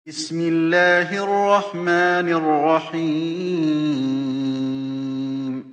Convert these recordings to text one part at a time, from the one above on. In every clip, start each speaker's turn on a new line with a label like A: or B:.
A: Bismillahirrahmanirrahim.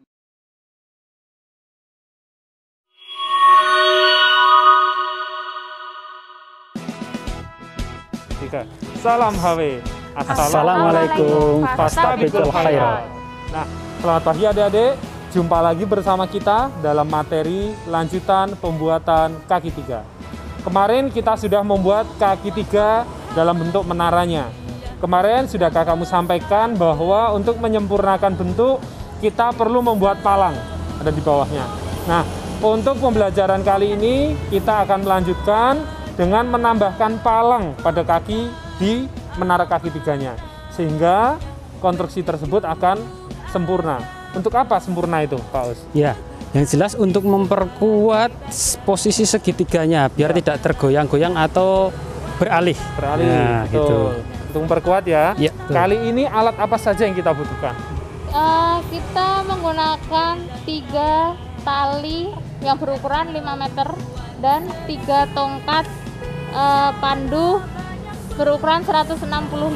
B: Salam HW.
C: Assalamualaikum. Fastabiqul khairat.
B: Nah, selamat pagi adik-adik. Jumpa lagi bersama kita dalam materi lanjutan pembuatan kaki tiga. Kemarin kita sudah membuat kaki tiga dalam bentuk menaranya. Kemarin sudah kakakmu sampaikan bahwa untuk menyempurnakan bentuk kita perlu membuat palang, ada di bawahnya. Nah, untuk pembelajaran kali ini kita akan melanjutkan dengan menambahkan palang pada kaki di menara kaki tiganya, sehingga konstruksi tersebut akan sempurna. Untuk apa sempurna itu, Pak Us?
C: Ya, yang jelas untuk memperkuat posisi segitiganya biar tidak tergoyang-goyang atau beralih.
B: Nah, betul. Gitu. Untuk memperkuat ya.
C: Ya,
B: kali ini alat apa saja yang kita butuhkan?
D: Kita menggunakan 3 tali yang berukuran 5 meter dan 3 tongkat pandu berukuran 165.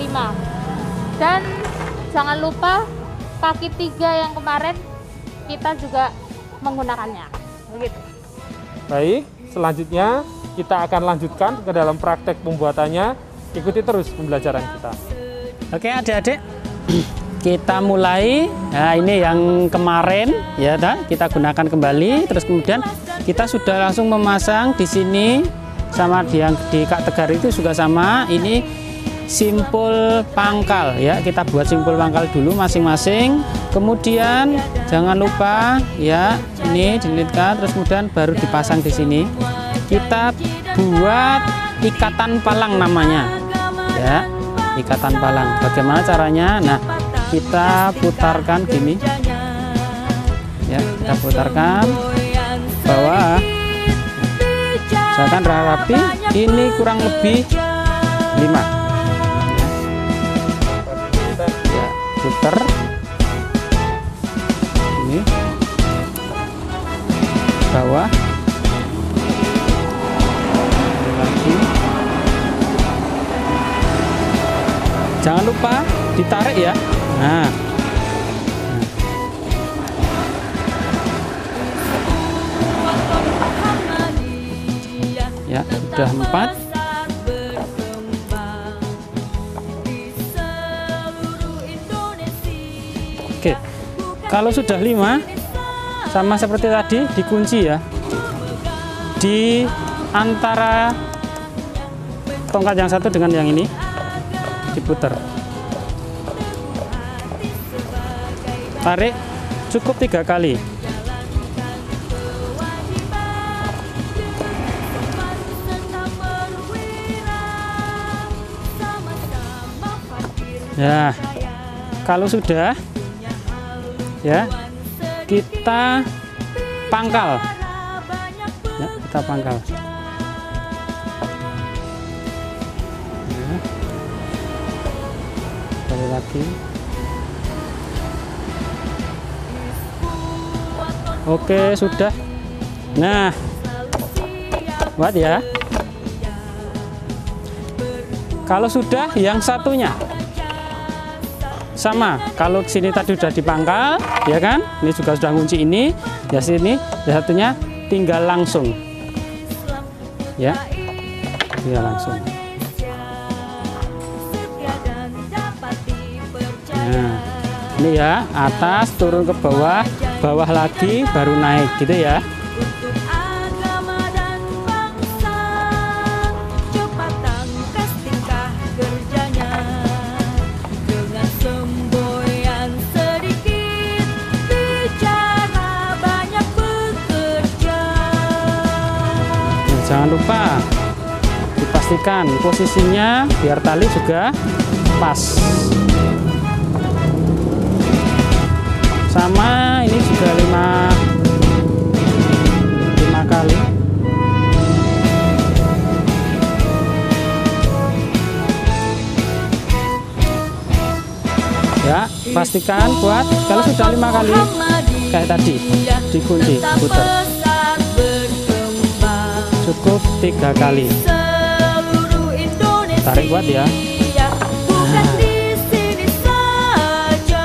D: Dan jangan lupa kaki tiga yang kemarin kita juga menggunakannya. Begitu.
B: Baik, selanjutnya kita akan lanjutkan ke dalam praktek pembuatannya. Ikuti terus pembelajaran kita.
C: Oke adik-adik, kita mulai. Nah, ini yang kemarin ya, kita gunakan kembali. Terus kemudian kita sudah langsung memasang di sini sama yang di Kak Tegar itu juga sama. Ini simpul pangkal ya, kita buat simpul pangkal dulu masing-masing. Kemudian jangan lupa ya, ini dililitkan, terus kemudian baru dipasang di sini. Kita buat ikatan palang namanya ya, ikatan palang. Bagaimana caranya? Nah, kita putarkan gini ya, kita putarkan bawah, misalkan rapi. Ini kurang lebih 5 ya, putar ini bawah lagi. Jangan lupa ditarik ya. Nah, ya sudah 4. Oke, kalau sudah 5 sama seperti tadi dikunci ya, di antara tongkat yang satu dengan yang ini diputar, tarik cukup 3 kali. Ya, kalau sudah ya, kita pangkal ya, kita pangkal ya. Sekali lagi. Oke, sudah. Nah, buat ya. Kalau sudah, yang satunya sama. Kalau sini tadi sudah dipangkal ya kan, ini juga sudah kunci ini ya, sini ya, satunya tinggal langsung ya, tinggal langsung. Nah, ini ya, atas turun ke bawah, bawah lagi baru naik gitu ya. Jangan lupa dipastikan posisinya biar tali juga pas. Sama ini juga 5 kali. Ya, pastikan buat kalau sudah 5 kali kayak tadi dikunci, putar. Cukup 3 kali. Tarik kuat ya.
A: bukan di sini saja,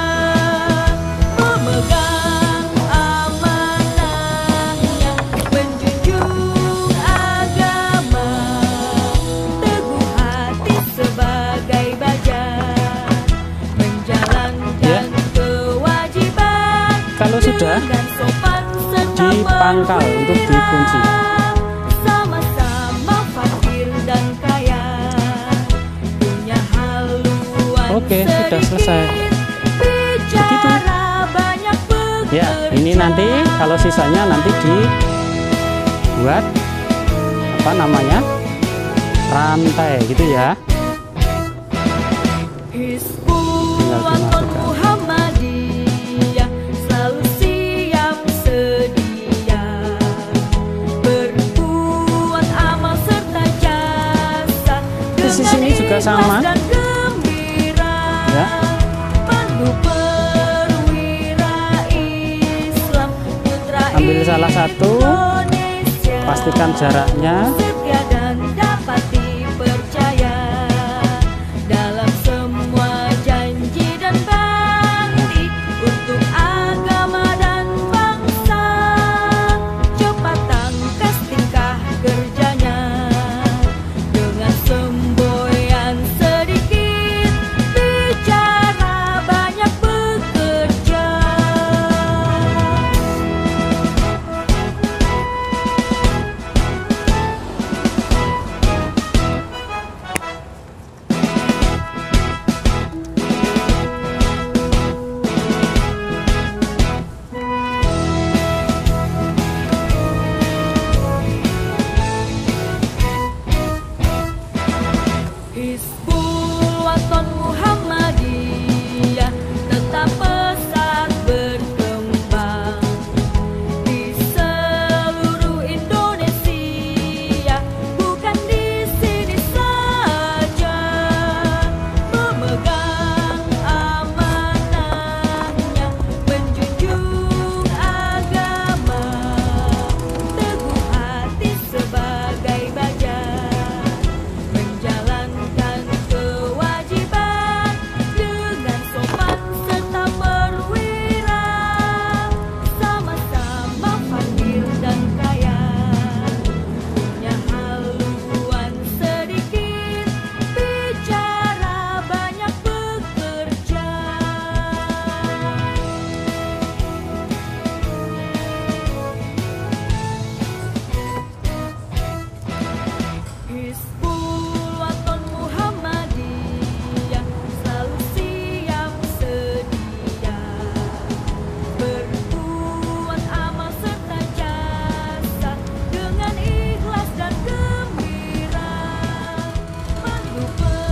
A: memegang amanahnya, menjunjung agama, teguh hati sebagai baja, menjalankan kewajiban.
C: Kalau sudah
A: dengan sopan serta
C: dipangkal untuk dikunci.
A: sama-sama fakir dan kaya, punya haluan
C: Oke, sudah selesai.
A: begitu. Banyak
C: Ya, ini nanti kalau sisanya nanti dibuat apa namanya, rantai gitu ya.
A: Hizbul-Wathan Muhammadiyah selalu siap sedia, berbuat amal serta jasa
C: Di sini juga sama.
A: dan gembira,
C: Ya.
A: pandu perwira Islam, putra
C: Ambil salah satu,
A: Indonesia,
C: pastikan jaraknya.
A: setia dan dapat dipercaya dalam semua janji dan bakti untuk agama dan bangsa. Cepat tangkas tingkah kerjanya, dengan semboyan sedikit bicara, banyak bekerja. Hizbul-Wathan Muhammadiyah tetap pesat berkembang di seluruh Indonesia, bukan di sini saja, memegang amanahnya, menjunjung agama, teguh hati sebagai baja, menjalankan kewajiban dengan sopan serta perwira, sama-sama fakir dan kaya, punya haluan sedikit bicara, banyak bekerja. Hizbul-Wathan Muhammadiyah selalu siap sedia, berbuat amal serta jasa dengan ikhlas dan gembira, pandu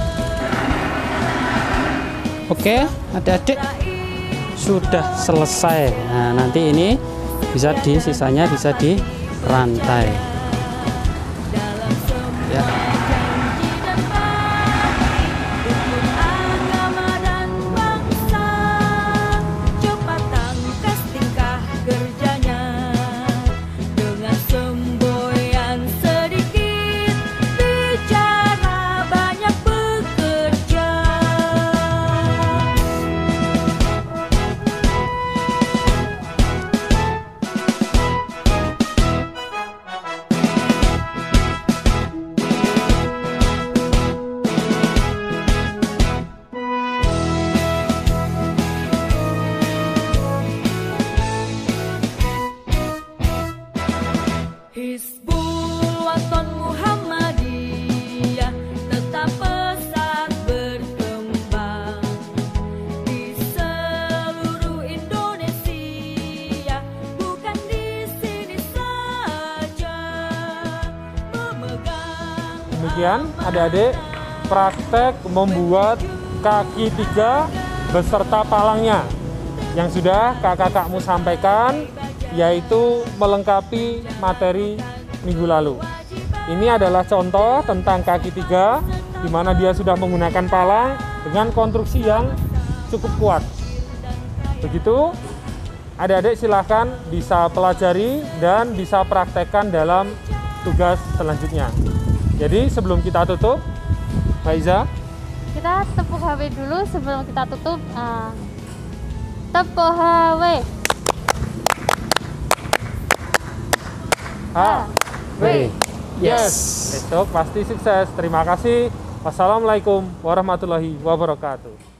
C: Oke, adik-adik sudah selesai. Nah, nanti ini bisa sisanya bisa dirantai.
A: dalam semua
C: Ya.
A: janji dan bakti untuk agama dan bangsa. Cepat tangkas tingkah kerjanya, dengan semboyan sedikit bicara, banyak bekerja. Hizbul-Wathan Muhammadiyah tetap pesat berkembang di seluruh Indonesia, bukan di sini saja, memegang.
B: Demikian adik-adik praktek membuat kaki 3 beserta palangnya yang sudah kakak-kakakmu sampaikan, yaitu melengkapi materi minggu lalu. Ini adalah contoh tentang kaki 3 di mana dia sudah menggunakan palang dengan konstruksi yang cukup kuat. Begitu, adik-adik silahkan bisa pelajari dan bisa praktekkan dalam tugas selanjutnya. Jadi sebelum kita tutup, Mbak Iza,
D: Kita tepuk HW dulu sebelum kita tutup. Tepuk HW.
B: HW. Yes. Besok pasti sukses. Terima kasih. Wassalamualaikum warahmatullahi wabarakatuh.